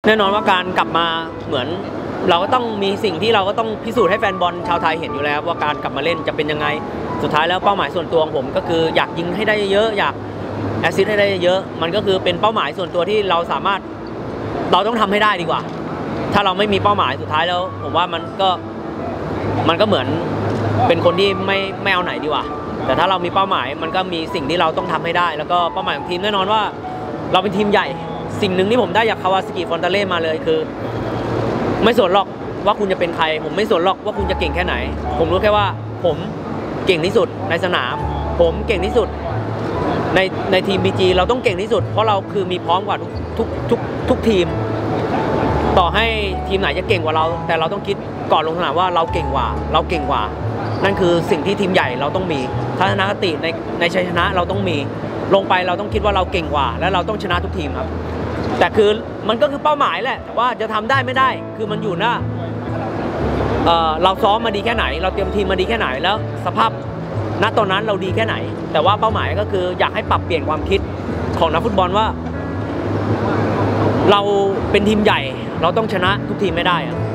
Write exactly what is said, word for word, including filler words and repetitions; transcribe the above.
แน่นอนว่าการกลับมาเหมือนเราก็ต้องมีสิ่งที่เราก็ต้องพิสูจน์ให้แฟนบอลชาวไทยเห็นอยู่แล้วว่าการกลับมาเล่นจะเป็นยังไงสุดท้ายแล้วเป้าหมายส่วนตัวของผมก็คืออยากยิงให้ได้เยอะอยากแอสซิสต์ให้ได้เยอะมันก็คือเป็นเป้าหมายส่วนตัวที่เราสามารถเราต้องทำให้ได้ดีกว่าถ้าเราไม่มีเป้าหมายสุดท้ายแล้วผมว่ามันก็มันก็เหมือนเป็นคนที่ไม่ไม่เอาไหนดีกว่าแต่ถ้าเรามีเป้าหมายมันก็มีสิ่งที่เราต้องทำให้ได้แล้วก็เป้าหมายของทีมแน่นอนว่าเราเป็นทีมใหญ่สิ่งหนึ่งที่ผมได้จากคาวาซากิฟอนตาเล่มาเลยคือไม่สนหรอกว่าคุณจะเป็นใครผมไม่สนหรอกว่าคุณจะเก่งแค่ไหนผมรู้แค่ว่าผมเก่งที่สุดในสนามผมเก่งที่สุดในในทีม บี จี เราต้องเก่งที่สุดเพราะเราคือมีพร้อมกว่าทุกทุกทุกทุกทีมต่อให้ทีมไหนจะเก่งกว่าเราแต่เราต้องคิดก่อนลงสนามว่าเราเก่งกว่าเราเก่งกว่านั่นคือสิ่งที่ทีมใหญ่เราต้องมีทัศนคติในในชัยชนะเราต้องมีลงไปเราต้องคิดว่าเราเก่งกว่าและเราต้องชนะทุกทีมครับแต่คือมันก็คือเป้าหมายแหละแต่ว่าจะทำได้ไม่ได้คือมันอยู่หน้าเอ่อเราซ้อมมาดีแค่ไหนเราเตรียมทีมมาดีแค่ไหนแล้วสภาพณตอนนั้นเราดีแค่ไหนแต่ว่าเป้าหมายก็คืออยากให้ปรับเปลี่ยนความคิดของนักฟุตบอลว่าเราเป็นทีมใหญ่เราต้องชนะทุกทีมไม่ได้อะ